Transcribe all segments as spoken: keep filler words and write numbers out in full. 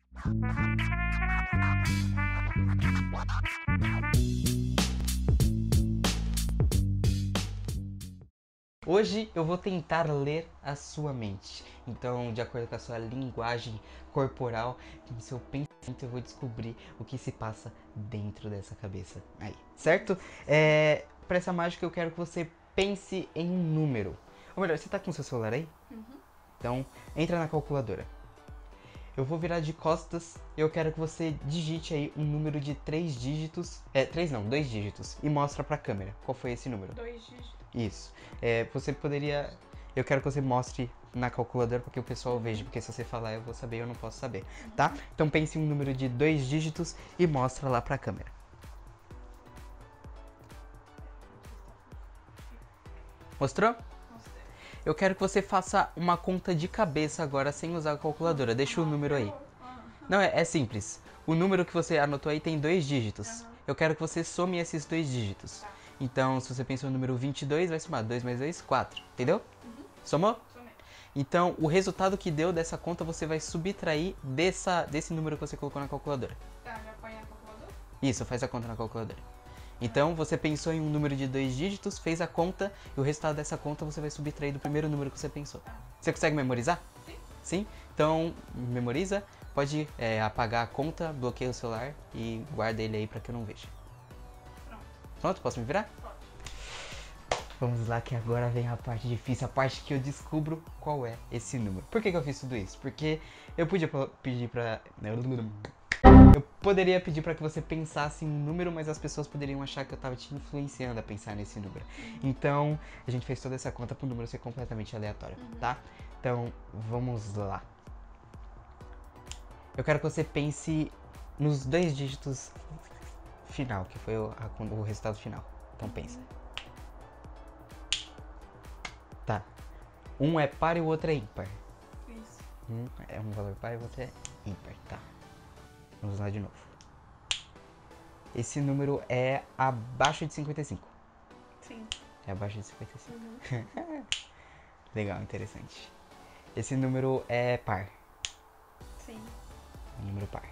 Hoje eu vou tentar ler a sua mente. Então, de acordo com a sua linguagem corporal, com o seu pensamento, eu vou descobrir o que se passa dentro dessa cabeça aí, certo? É, para essa mágica eu quero que você pense em um número. Ou melhor, você tá com o seu celular aí? Uhum. Então, entra na calculadora. Eu vou virar de costas e eu quero que você digite aí um número de três dígitos. É, três não, dois dígitos. E mostra pra câmera qual foi esse número. Dois dígitos. Isso. É, você poderia... Eu quero que você mostre na calculadora para que o pessoal veja, porque se você falar eu vou saber e eu não posso saber, tá? Então pense em um número de dois dígitos e mostra lá pra câmera. Mostrou? Mostrei. Eu quero que você faça uma conta de cabeça agora sem usar a calculadora. Deixa o número aí. Não, é, é simples. O número que você anotou aí tem dois dígitos. Eu quero que você some esses dois dígitos. Então, se você pensou no número vinte e dois, vai somar dois mais dois, quatro. Entendeu? Uhum. Somou? Somei. Então, o resultado que deu dessa conta você vai subtrair dessa, desse número que você colocou na calculadora. Tá, já põe a calculadora? Isso, faz a conta na calculadora. Então, você pensou em um número de dois dígitos, fez a conta, e o resultado dessa conta você vai subtrair do primeiro número que você pensou. Tá. Você consegue memorizar? Sim. Sim? Então, memoriza, pode é, apagar a conta, bloqueia o celular e guarda ele aí pra que eu não veja. Pronto. Pronto? Posso me virar? Pode. Vamos lá que agora vem a parte difícil, a parte que eu descubro qual é esse número. Por que que eu fiz tudo isso? Porque eu podia pedir pra... Eu poderia pedir pra que você pensasse em um número, mas as pessoas poderiam achar que eu tava te influenciando a pensar nesse número. Então, a gente fez toda essa conta pro número ser completamente aleatório, Uhum. tá? Então, vamos lá. Eu quero que você pense nos dois dígitos final, que foi o, a- o resultado final. Então pensa. Tá. Um é par e o outro é ímpar. Isso. Um é um valor par e o outro é ímpar. Tá. Vamos lá de novo. Esse número é abaixo de cinquenta e cinco. Sim. É abaixo de cinquenta e cinco. Uhum. Legal, interessante. Esse número é par. Sim. É um número par.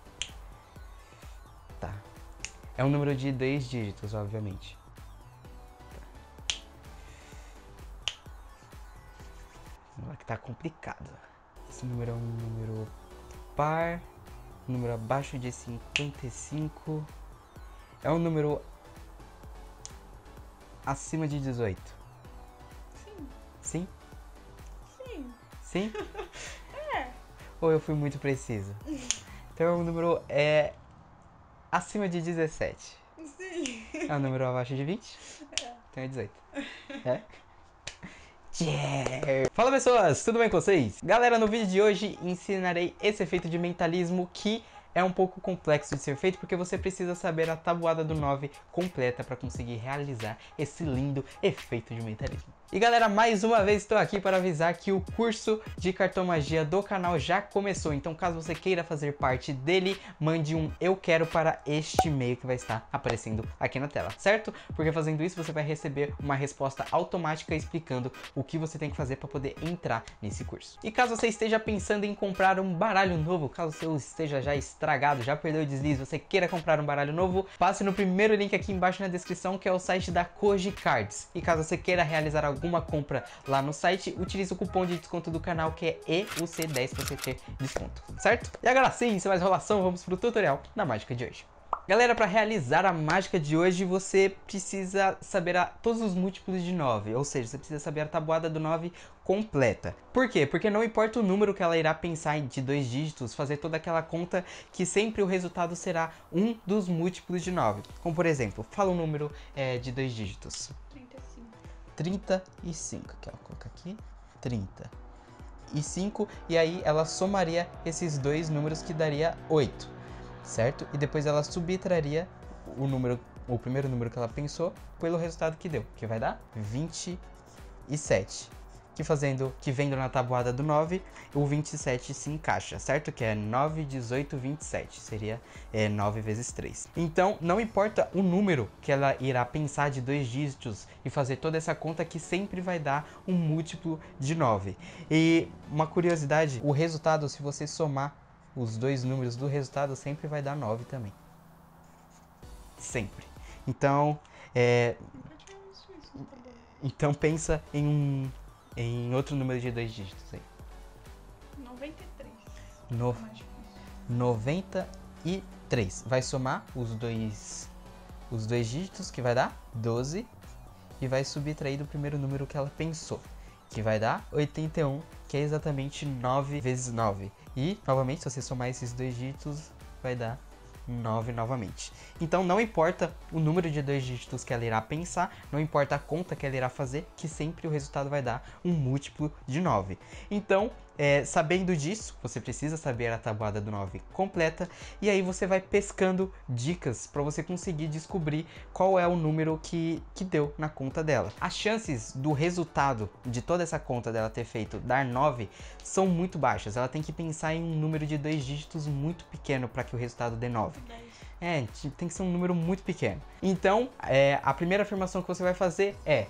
Tá. É um número de dois dígitos, obviamente. Tá. Vamos lá que tá complicado. Esse número é um número par. Um número abaixo de cinquenta e cinco. É um número acima de dezoito. Sim. Sim? Sim. Sim? É. Ou eu fui muito preciso? Então o número é acima de dezessete. Sim. É um número abaixo de vinte? É. Então é dezoito. É? Yeah. Fala pessoas, tudo bem com vocês? Galera, no vídeo de hoje ensinarei esse efeito de mentalismo que é um pouco complexo de ser feito porque você precisa saber a tabuada do nove completa para conseguir realizar esse lindo efeito de mentalismo. E galera, mais uma vez estou aqui para avisar que o curso de cartomagia do canal já começou, então caso você queira fazer parte dele, mande um eu quero para este e-mail que vai estar aparecendo aqui na tela, certo? Porque fazendo isso você vai receber uma resposta automática explicando o que você tem que fazer para poder entrar nesse curso. E caso você esteja pensando em comprar um baralho novo, caso o seu esteja já estragado, já perdeu o deslize, você queira comprar um baralho novo, passe no primeiro link aqui embaixo na descrição, que é o site da Koji Cards. E caso você queira realizar alguma compra lá no site, utilize o cupom de desconto do canal, que é E U C dez, para você ter desconto, certo? E agora sim, sem mais enrolação, vamos pro tutorial da mágica de hoje. Galera, para realizar a mágica de hoje, você precisa saber a, todos os múltiplos de nove, ou seja, você precisa saber a tabuada do nove completa. Por quê? Porque não importa o número que ela irá pensar de dois dígitos, fazer toda aquela conta, que sempre o resultado será um dos múltiplos de nove. Como por exemplo, fala um número é, de dois dígitos. trinta e cinco. trinta e cinco, aqui, ó, vou colocar aqui, trinta e cinco, e aí ela somaria esses dois números que daria oito. Certo? E depois ela subtraria o número, o primeiro número que ela pensou pelo resultado que deu, que vai dar vinte e sete. Que fazendo, que vendo na tabuada do nove, o vinte e sete se encaixa, certo? Que é nove, dezoito, vinte e sete, seria é, nove vezes três. Então, não importa o número que ela irá pensar de dois dígitos e fazer toda essa conta, que sempre vai dar um múltiplo de nove. E uma curiosidade, o resultado, se você somar os dois números do resultado sempre vai dar nove também. Sempre. Então, é, Nunca tinha visto isso, tá bom. então pensa em, um, em outro número de dois dígitos aí. noventa e três. No, Mais difícil. noventa e três. Vai somar os dois, os dois dígitos, que vai dar doze. E vai subtrair do primeiro número que ela pensou, que vai dar oitenta e um, que é exatamente nove vezes nove. E, novamente, se você somar esses dois dígitos, vai dar nove novamente. Então, não importa o número de dois dígitos que ela irá pensar, não importa a conta que ela irá fazer, que sempre o resultado vai dar um múltiplo de nove. Então, é, sabendo disso, você precisa saber a tabuada do nove completa, e aí você vai pescando dicas para você conseguir descobrir qual é o número que, que deu na conta dela. As chances do resultado de toda essa conta dela ter feito dar nove são muito baixas. Ela tem que pensar em um número de dois dígitos muito pequeno para que o resultado dê nove. dez. É, tem que ser um número muito pequeno. Então, é, a primeira afirmação que você vai fazer é,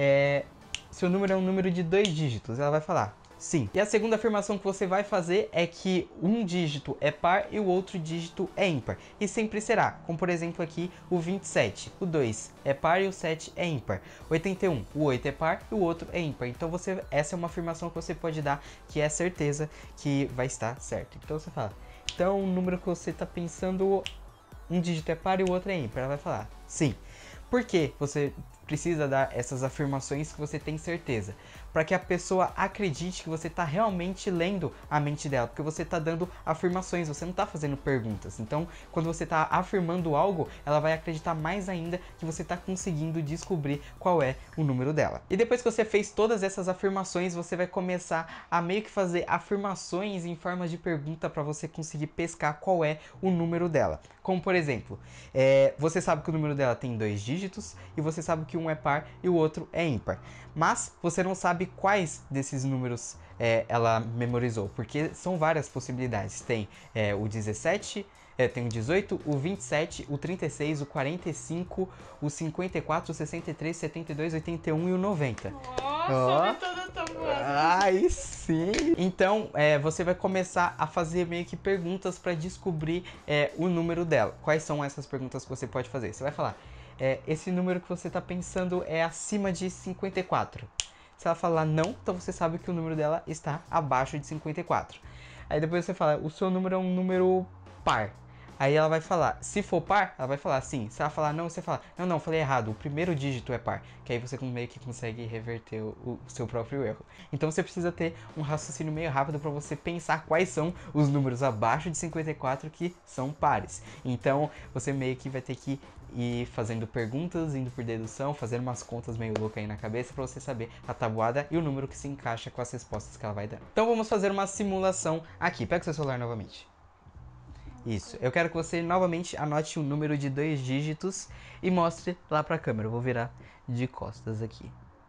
é se o número é um número de dois dígitos, ela vai falar sim. E a segunda afirmação que você vai fazer é que um dígito é par e o outro dígito é ímpar. E sempre será, como por exemplo aqui o vinte e sete. O dois é par e o sete é ímpar. oitenta e um, o oito é par e o outro é ímpar. Então você, essa é uma afirmação que você pode dar que é certeza que vai estar certo. Então você fala, então o número que você está pensando, um dígito é par e o outro é ímpar. Ela vai falar sim. Por que você precisa dar essas afirmações que você tem certeza? Para que a pessoa acredite que você está realmente lendo a mente dela, porque você está dando afirmações, você não está fazendo perguntas. Então, quando você está afirmando algo, ela vai acreditar mais ainda que você está conseguindo descobrir qual é o número dela. E depois que você fez todas essas afirmações, você vai começar a meio que fazer afirmações em forma de pergunta para você conseguir pescar qual é o número dela. Como por exemplo, é, você sabe que o número dela tem dois dígitos e você sabe que um é par e o outro é ímpar. Mas você não sabe quais desses números é, ela memorizou, porque são várias possibilidades. Tem é, o dezessete, é, tem o dezoito, o vinte e sete, o trinta e seis, o quarenta e cinco, o cinquenta e quatro, o sessenta e três, setenta e dois, oitenta e um e o noventa. Nossa, Ó. sabe toda a tabuada. Aí sim! Então, é, você vai começar a fazer meio que perguntas para descobrir é, o número dela. Quais são essas perguntas que você pode fazer? Você vai falar, é, esse número que você está pensando é acima de cinquenta e quatro. Se ela falar não, então você sabe que o número dela está abaixo de cinquenta e quatro. Aí depois você fala, o seu número é um número par. Aí ela vai falar, se for par, ela vai falar sim. Se ela falar não, você fala, não, não, falei errado, o primeiro dígito é par. Que aí você meio que consegue reverter o, o seu próprio erro. Então você precisa ter um raciocínio meio rápido para você pensar quais são os números abaixo de cinquenta e quatro que são pares. Então você meio que vai ter que ir fazendo perguntas, indo por dedução, fazendo umas contas meio loucas aí na cabeça para você saber a tabuada e o número que se encaixa com as respostas que ela vai dando. Então vamos fazer uma simulação aqui. Pega o seu celular novamente. Isso, eu quero que você novamente anote um número de dois dígitos e mostre lá pra câmera. Eu vou virar de costas aqui.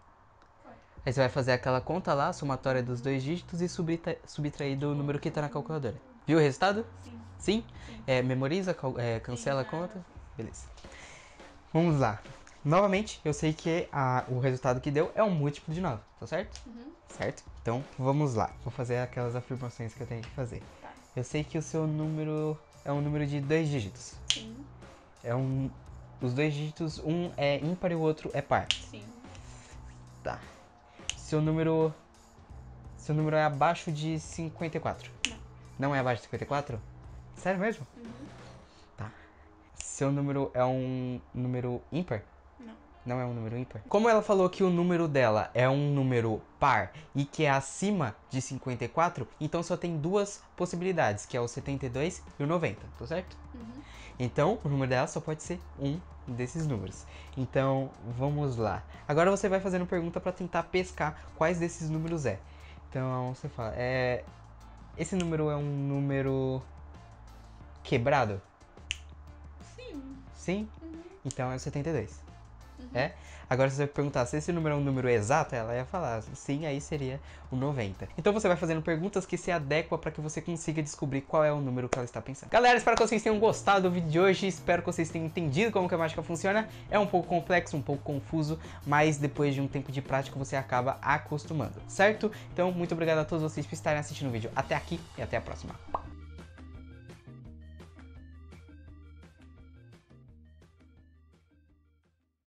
Aí você vai fazer aquela conta lá, somatória dos dois dígitos e subtra subtrair do número que tá na calculadora. Viu o resultado? Sim. Sim? É, memoriza, é, cancela a conta. Beleza. Vamos lá. Novamente, eu sei que a, o resultado que deu é um múltiplo de nove, tá certo? Uhum. Certo? Então, vamos lá. Vou fazer aquelas afirmações que eu tenho que fazer. Tá. Eu sei que o seu número é um número de dois dígitos. Sim. É um... Os dois dígitos, um é ímpar e o outro é par. Sim. Tá. Seu número... Seu número é abaixo de cinquenta e quatro. Não. Não é abaixo de cinquenta e quatro? Sério mesmo? Uhum. Tá. Seu número é um número ímpar? Não. Não é um número ímpar? Como ela falou que o número dela é um número par e que é acima de cinquenta e quatro, então só tem duas possibilidades, que é o setenta e dois e o noventa, tá certo? Uhum. Então, o número dela só pode ser um desses números. Então, vamos lá. Agora você vai fazendo pergunta para tentar pescar quais desses números é. Então, você fala, é... esse número é um número quebrado? Sim. Sim? Uhum. Então é o setenta e dois. Uhum. É? Agora se você perguntar se esse número é um número exato, ela ia falar sim, aí seria o noventa. Então você vai fazendo perguntas que se adequam para que você consiga descobrir qual é o número que ela está pensando. Galera, espero que vocês tenham gostado do vídeo de hoje, espero que vocês tenham entendido como que a mágica funciona. É um pouco complexo, um pouco confuso, mas depois de um tempo de prática você acaba acostumando, certo? Então muito obrigado a todos vocês por estarem assistindo o vídeo até aqui e até a próxima.